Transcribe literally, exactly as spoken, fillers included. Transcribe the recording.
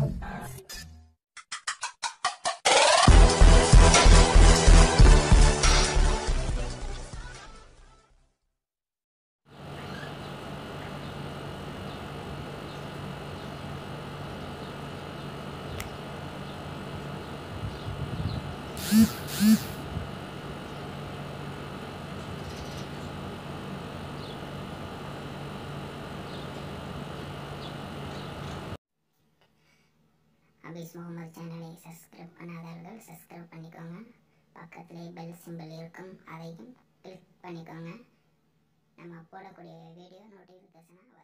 அபீஸ் முகமது சேனலை subscribe பண்ணாதவர்கள் subscribe பண்ணிக்கோங்க. பக்கத்திலே பெல் சிம்பிள் இருக்கும், அதையும் கிளிக் பண்ணிக்கோங்க. நம்ம போடக்கூடிய வீடியோ நோட்டிஃபிகேஷனாக